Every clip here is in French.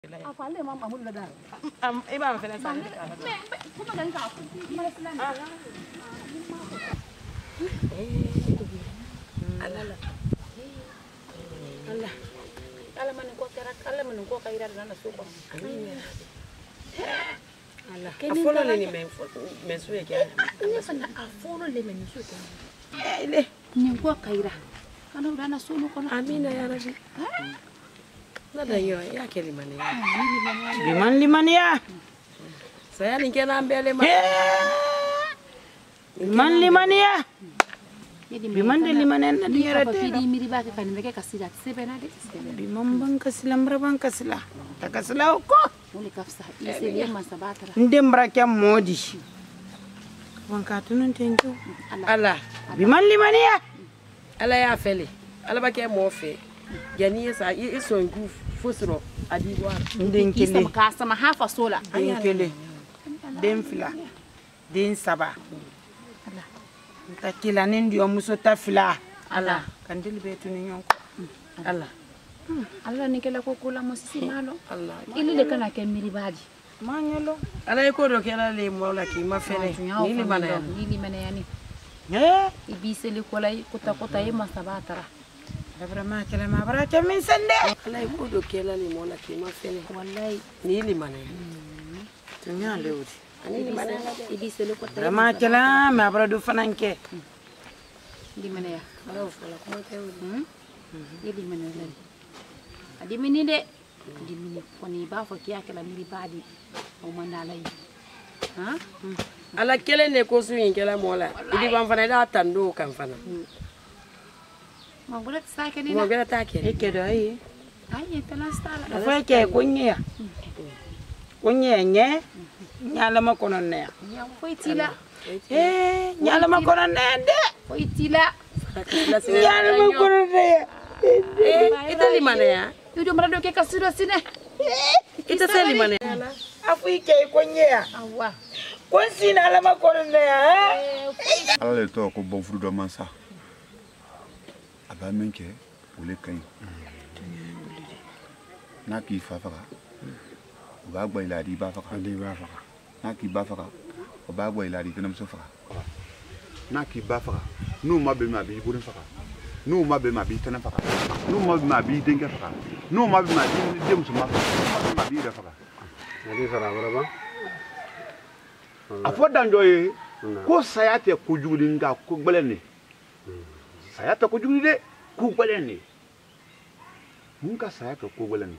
Afale mama mun da. Iba fela sa. Kuma dan ka ku ma fela. Allah. Allah. Allah man ko kara Allah man ko kaira na so ko. Allah. Afolo le ni men so e ke. Ni fana afolo le men so ko. Ile Ni ko kaira. Kana udana so no ko. Amina ya Rabbi. Nada yo ya ke limane ya. Limane ya. Saya ni ke na mbele ma. Limane ya. Biman de limane na di yara de. Di miri ba ke kan meke kasila sebe na de. Biman ban kasila mbra ban kasila. Ta kasila ko. Woni kafsa ise le ma sabatara. Ndembra kya modi. Wan ka tunun tenjo. Allah. Biman limane ya. Allah ya fele. Allah ba ke mo fe. Jani yasa iso ngu fosro adiwa. Ndenkele. Isa ka sama hafa sola. Ndenkele. Demfila. Den saba. Allah. Takila ndio muso tafila. Allah. Kandili betu ni nyonko. Allah. Allah ni kala ko kula mo sisi malo. Allah. Ili le kana ke miri baji. Manyelo. Allah ko do kala le mo la ki ma fele. Ni limane ya. Ni limane ya ni. Ibise le kola kota e masabatara. Vraiment kala ma baraka min sande. Allah ko do kala le mo la ki ma fele. Wallahi ni limane. Tunya lewdi. Ani limane. Ibise le kota. Vraiment kala ma bara do fananke. Limane ya. Allah fola ko te wudi. Ni limane la. Adi mini de. Adi mini foni ba fo kiya kala miri badi. O mandala yi. Ha? Ala kele ne ko su yin kala mo la. Idi ban fana da tando kan fana. Ma wala sake ni. Mo gela ta ke. Eke do ayi. Ai tala stala. Fa ke kunya. Kunya nye. Nyala makono ne. Ya foi tila. Nyala makono ne de. Foi tila. Nyala makono ne. Ita limane ya. Yudo mara do ke kasiro sine. Ita se limane. Afu ike kunya. Awa. Kwansi na ala makono ne. Ala le to ko bon furu do mansa. Aba menke ole kan. Na ki fa fa. O ba gba ila di ba fa. Di ba fa. Na ki ba fa. O ba gba ila di tenam so fa. Na ki ba fa. Nu ma be ma bi burin fa. Nu ma be ma bi tenam fa. Nu ma be ma bi denga fa. Nu ma be ma bi dem so ma. Nu ma be ma bi da fa. Nadi fara baraba. Afo danjoye ko sayate ko jugudi nga ko gbeleni. Sayate ko jugudi de ko gbeleni. Mun ka sayate ko gbeleni.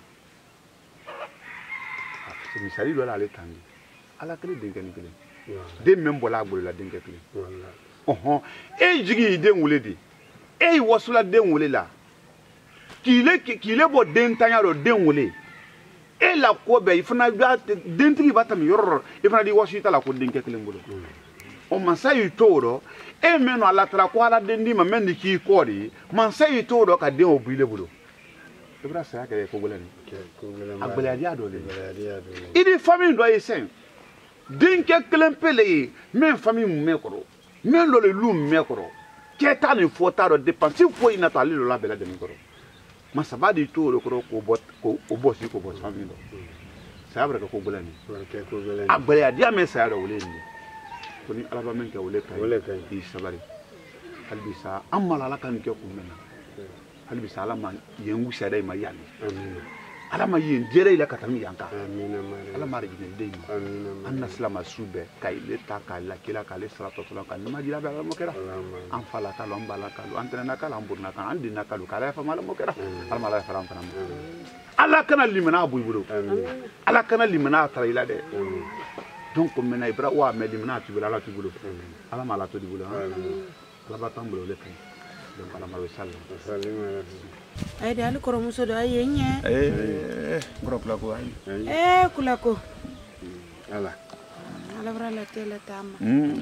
Misali do la ale tangi. Ala kele denkeni kele. De membo la gbolo la denke kele. E jigi den wule di. E wasula den wule la. Kile bo den tanya do den wule. E la ko be ifana dentigi batam yororo ifana di wasita la ko denke kele ngolo. O mansayi toro e meno ala tra ko ala dendi ma mendi ki ko di mansayi toro ka den obile bulo. Ibra sa ka ko golani. Agbele dia do le. Idi famille do yesen. Denke kele pele men famille mu mekoro. Men lo le lu mekoro. Keta ni fota do dépense fo ina ta le lo la bela de mekoro. Masaba di toro ko bosi ko bosi famille do. Sa abra ko golani. Agbele dia men sa do wole ni. Koni alaba men ke wole kai yi sabari albisa amala la kan ke kumena albisa ala ma yengu sada ma yali ala ma yen jere ila katami yanka ala ma rejine de anna salama sube kai le ta kala kila kale salatu sallam kan ma jira ba mo kera an fala kala on bala kala antena kala on burna kan andina kala kala fa mala mo kera ala mala faram faram ala kana limana bu iburo ala kana limana tara ila de donc mena ibra wa medimna tibula la tibulo ala mala to dibulo ala batambulo le kan donc ala mala sallam Ay dal ko muso do ay nya. Grok la ko ay. Kulako. Ala. Ala bra la tele tama.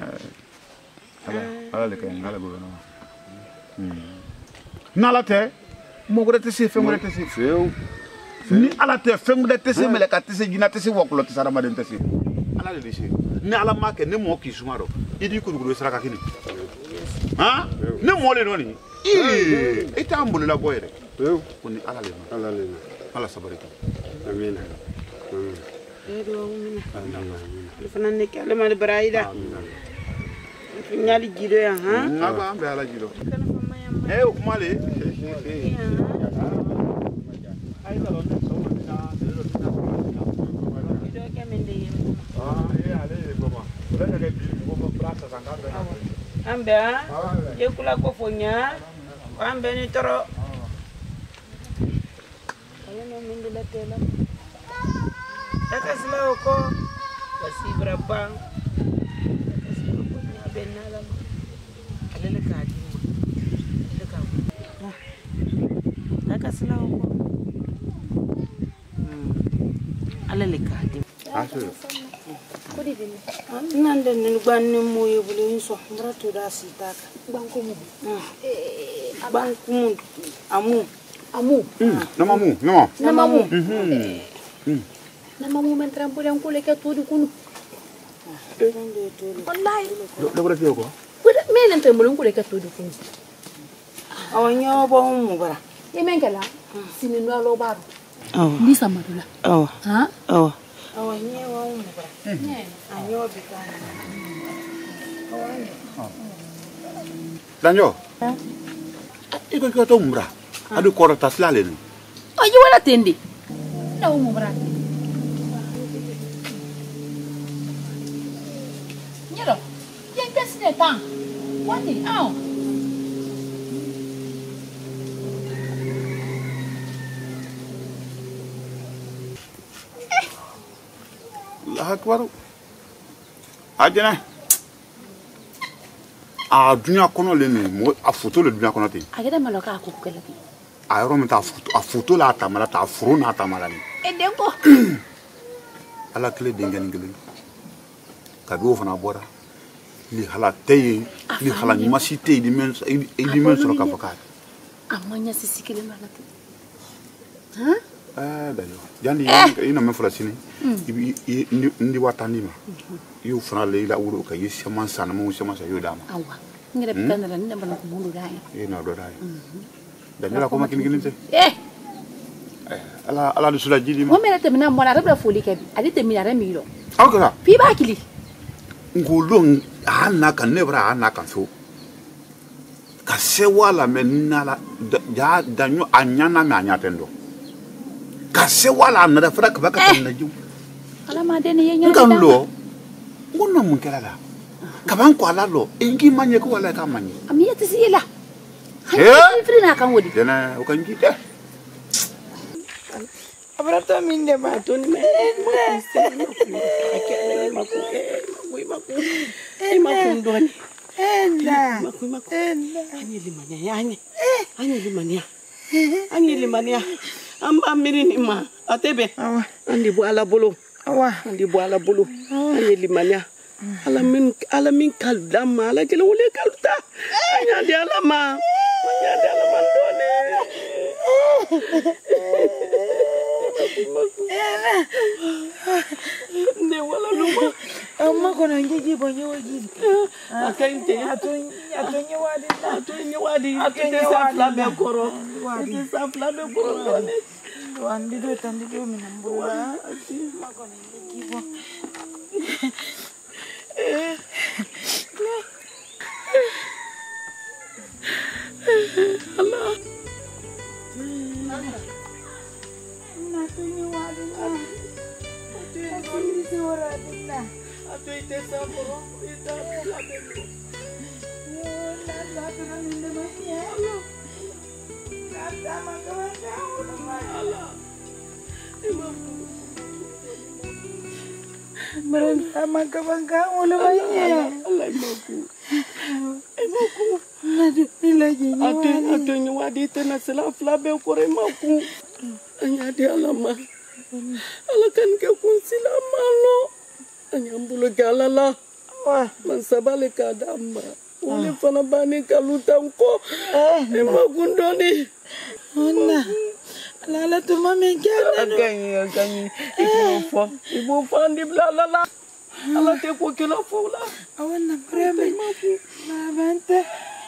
Ala le kan ala go no. Nala te mo go te se fe mo te se feu. Ni ala te fe mo te se mele ka te se jina te se woklo te sara ma den te se. Ala le dise ni ala ma ke ne mo ki sumaro idi ko gudo sara ka kini ha ne mo le no ni ita ambulu la boyere ko ni ala le ala sabarika amina edo mina fana ne kale mal braida nyali gido ya ha aba ambe ala gido kumale ai la lo ne so na gido ke mende yem ale goma ula ke bi mo prata sanga ambe ye kula ko fonya ambe ni toro ayo no mende la tela akasila ko basi braba benala alele kadi akasila ko alele kadi aso nande ni gbanne moye bulu so mbrato da sitaka banko mu banku mu amu na mamu na mamu men trampo yang kule ke tudu kunu wallahi do bra fiyo ko kuda melen trampo yang kule ke tudu kunu awanya bo mu bara ye men kala sini no lo baro aw ndi samadula aw ha aw awanya wa mu bara anyo bikana awanya danjo iko ko to mbra adu ko ta slale ni ayi wala tendi na mu bara nyero yen kesine tan wani aw akbar ajena a dunya kono le ni mo a photo le dunya kono te ageda maloka ko kala ti a yoro mi ta photo la ta mala ta furu na ta mala ni e denko ala kle dengen ngelen ka do fana bora li hala tay li hala ni masite di men so ka faka amanya sisikile malati dayo jandi ina men fula sini ndi watani ma yu fana le ila wuro ka yesi man sana mo se masa yodama awa ngere kanara ni ndamba ko mundu dai ina do dai dayo la ko makin gilinte ala du sula jidi mo mele temina mo la rabla foli ke adi temina remiro akara fi bakili ngolong ana kan nebra ana kan so ka se wala menala ja danyo anyana me anyatendo ka se wala na da fara ka baka tan na ju ala ma de ne yenya kan lo ngono mun kala la ka ban ko ala lo engi manye ko wala ka manye amiya tisila frina kan wodi dana o kan ji de abrato minde ma toni me Ani limania amba mirini ma atebe andi bu ala bolo andi bu ala bolo ani limania ala min kaldama ala kele wole kalta anya de ala ma tone ne wala luma amma kono ngiji bonyo waji akainte atonye wadi akende safla be koro wandi do tandi do minambula ati makono ngiji bo Allah natunye wadi Atu ite saporo ita labelo. La tunaninde manya. Kata makawanya Allah. Mereka makawanga ulumanya. Allah imaku. Nadu ilaji nyawadi. Atu nyawadi tena selaf labe kore maku. Anyadi alama. Alakan ke kunsila malo. Anyambulo galala mansabale kadamba ule fana bani kalutanko magundoni ona lala tuma mengana aganyi ibu fandi blala ala te ko kila fola awana preme mabante